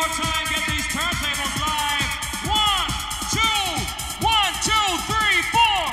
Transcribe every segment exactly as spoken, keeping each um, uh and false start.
more time, get these turntables live. One, two, one, two, three, four.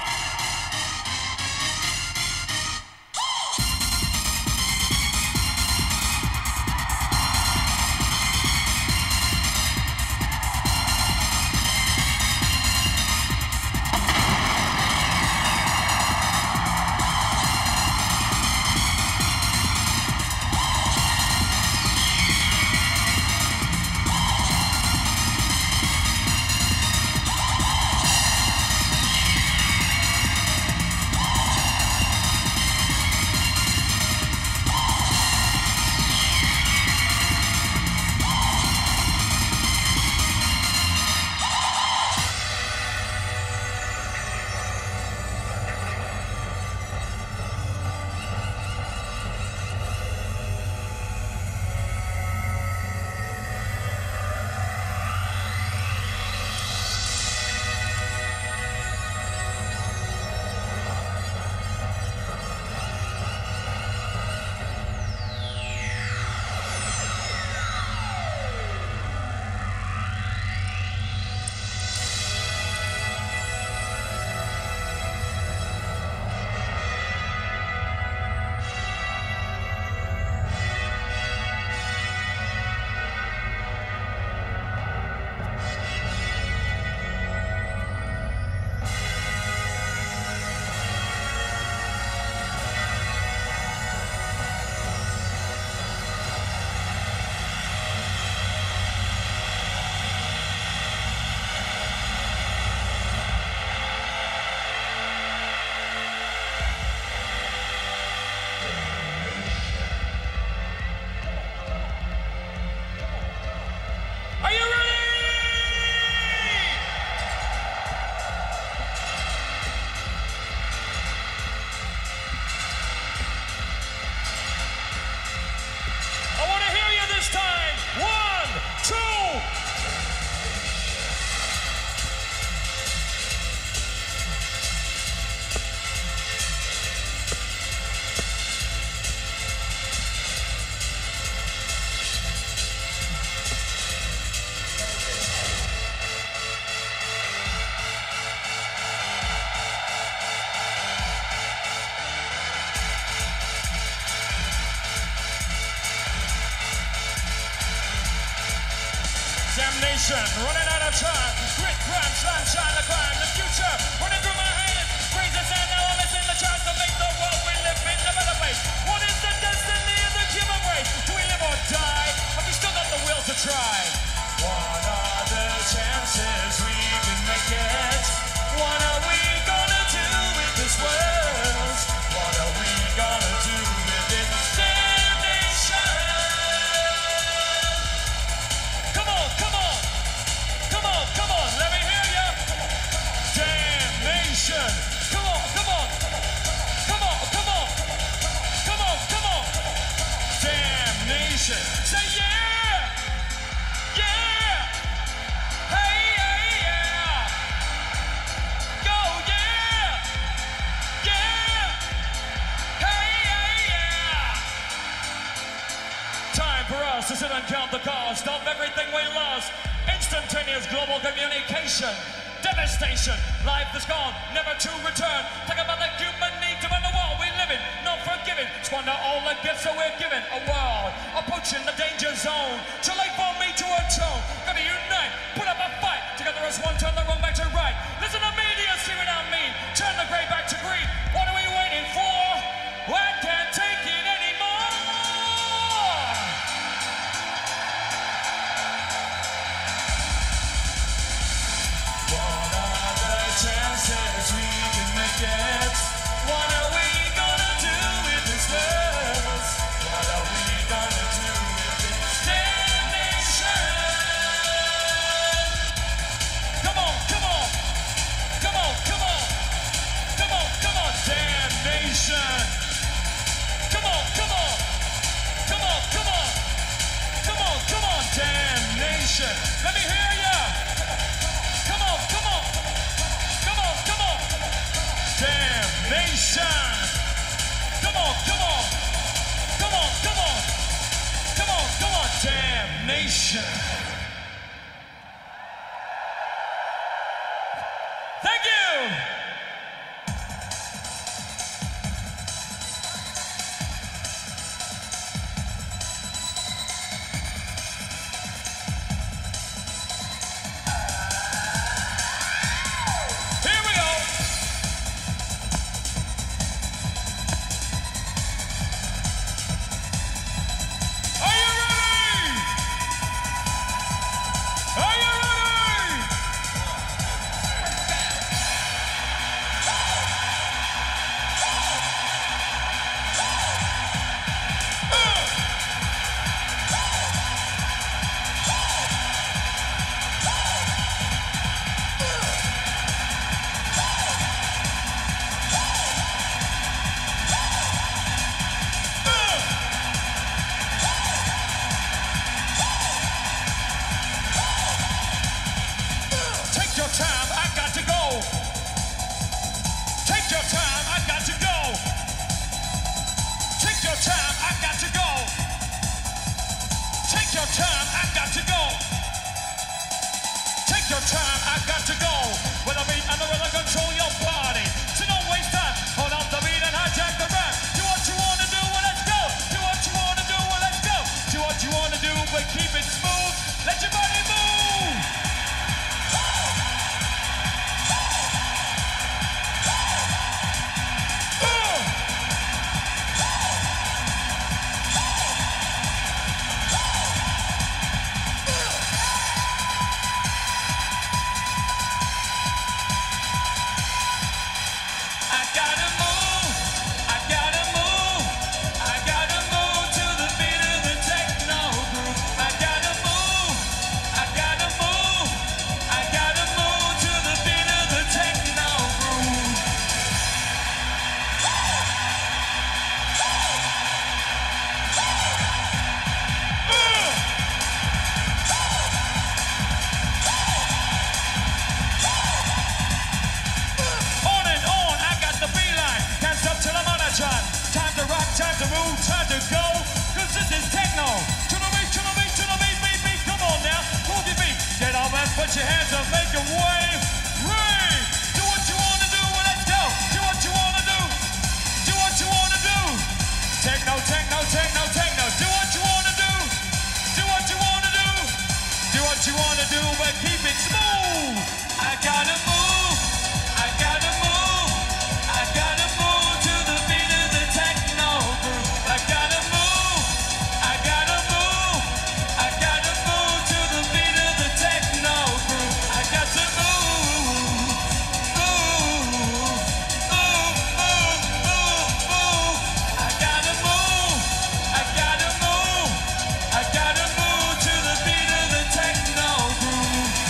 Damnation, running out of time. Grit, grind, sunshine, the grind, the future running through my hands. Brings us in, now I'm missing the chance to make the world we live in a better place. What is the destiny of the human race? Do we live or die? Have we still got the will to try? What are the chances we can make it? What are we gonna do with this world? What are we gonna do with this damnation? Come on, come on, come on, come on, let me hear ya. Damnation. Come on, come on, come on, come on, come on, come on. Damnation. Say yeah, yeah. Hey, hey, yeah. Go, yeah, yeah. Hey, hey, yeah. Time for us to sit and count the cost of everything we lost. Instantaneous global communication. Devastation. Life is gone, never to return. Talk about the human need to run the world we live in. No forgiving. Squander all the gifts that we're given. A world approaching the danger zone. Too late for me to atone. Gotta unite, put up a fight. Together as one, turn the wrong back to right. Listen to media, see what I mean. Turn the gray back to green. What are we waiting for? I can't take it anymore. What are the chances we can make it? What are we gonna do with this world? What are we gonna do with this damnation? Come on, come on, come on, come on, come on, come on, damnation. Come on, come on, come on, come on, come on, come on, damnation. Let me hear ya. Come on, come on, come on, come on. Damnation. Come on, come on, come on, come on, come on, come on, damnation. your turn, I got to go. With a beat and the rhythm control your body. So don't waste time, hold up the beat and hijack the rap. Do what you wanna do, well let's go. Do what you wanna do, well let's go. Do what you wanna do, but keep it smooth. Let your body move. Time to rock, time to move, time to go. Cause this is techno. To the beat, to the beat, to the beat, beat, beat. Come on now, move your feet. Get up and put your hands up, make a wave. Rave. Do what you wanna do, well let's go. Do what you wanna do. Do what you wanna do. Techno, techno, techno, techno. Do what you wanna do. Do what you wanna do. Do what you wanna do, but keep it smooth. I gotta move. I gotta move. I gotta move to the beat of the techno groove. I gotta move. I gotta move. I gotta move to the beat of the techno groove. I got to move. Move. Move, move, move, move. I gotta move. I gotta move. I gotta move to the beat of the techno groove.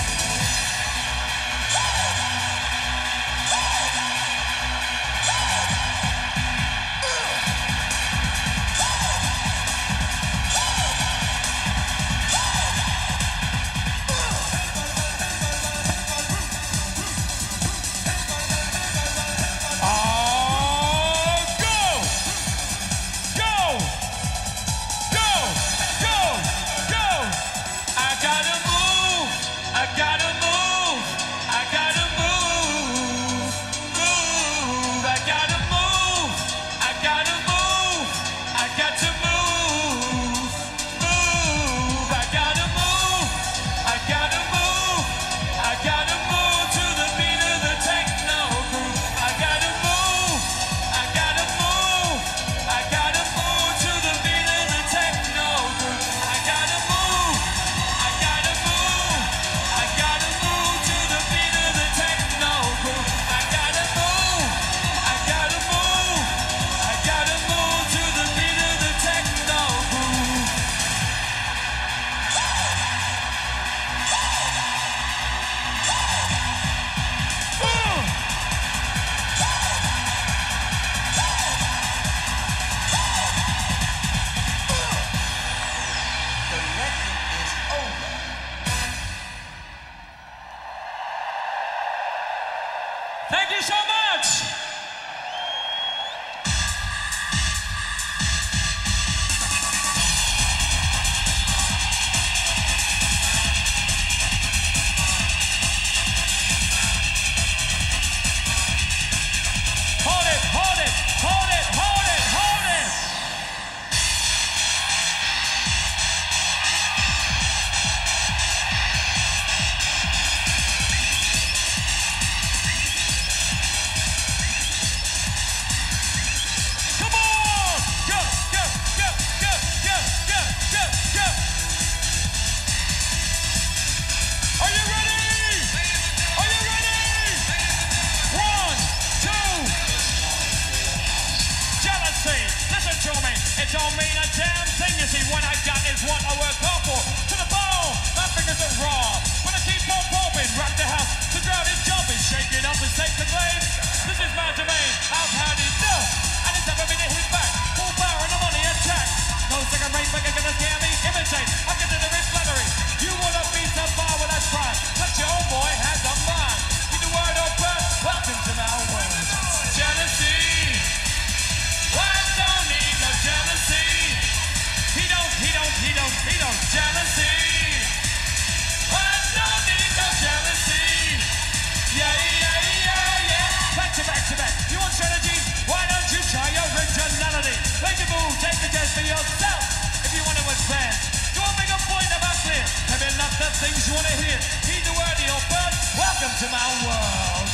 wanna hear, heed the word of your birth. Welcome to my world.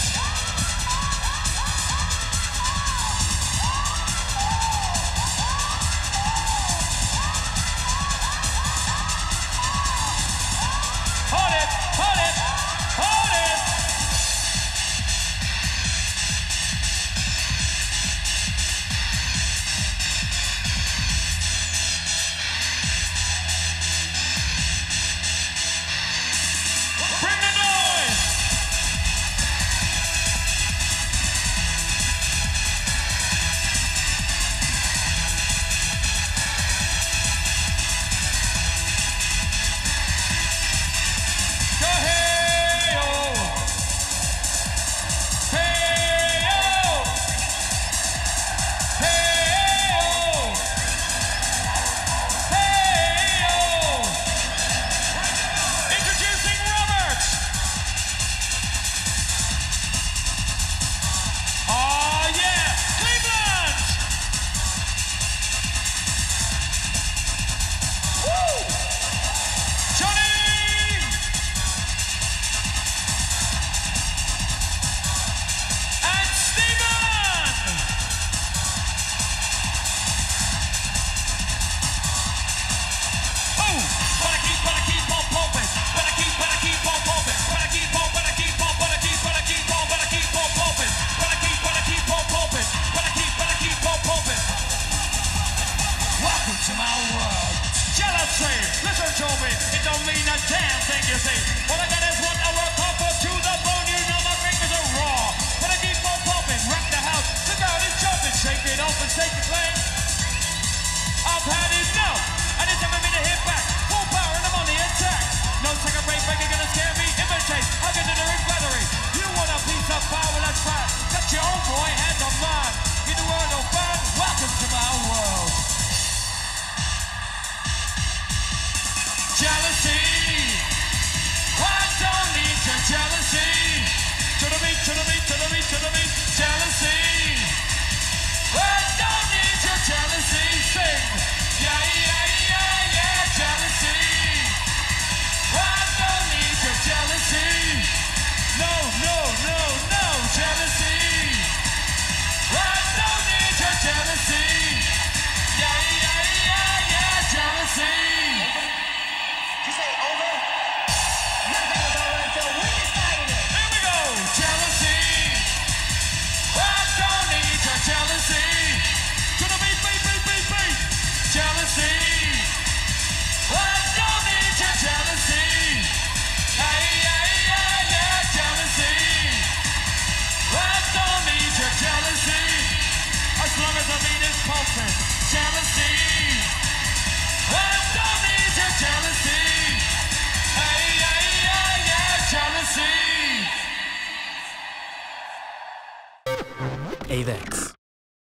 Hold it, hold it, hold it. Bring the noise. Go hey oh, hey oh, hey oh, hey oh. Introducing Robert. Oh yeah, Cleveland. Woo! Johnny. And Stephen! Oh! Better keep, better keep on pumping. Better keep, better keep on pumping. Better keep on, better keep on, better keep, better keep on, better keep on pumping. Better keep, better keep on pumping. Better keep, better keep on pumping. Welcome to my world. Jealousy, listen to me. It don't mean a damn thing, you see. What I got is what I work hard for to the bone. You know my fingers are raw. Better keep on pumping. Rock the house. The crowd is jumping. Shake it off and shake it clean. I've had enough. And it's time for me to hit back. Full power and I'm on the attack. No second rate breaker gonna scare me. Imitate. I'll get to the ring battery. You want a piece of power? That's right. Got your own boy, hands on mine. In the world of fun. Welcome to my world. Jealousy. I don't need your jealousy. To the beat, to the beat, to the beat, to the beat. Jealousy. I don't need your jealousy. Sing. Yeah, yeah, yeah, yeah. Jealousy. I don't need your jealousy. No, no, no, no. Jealousy. I don't need your jealousy. Yeah, yeah, yeah, yeah. Jealousy. You say over? Nothing was over until we decided it. Here we go. Jealousy. I don't need your jealousy. To the beat, beat, beat, beat, beat. Jealousy. I don't need your jealousy. Hey, yeah, yeah, yeah. Jealousy. I don't need your jealousy. As long as I beat is pumping. Jealousy. I don't need your jealousy. Hey, yeah, yeah, yeah. Jealousy. Avex.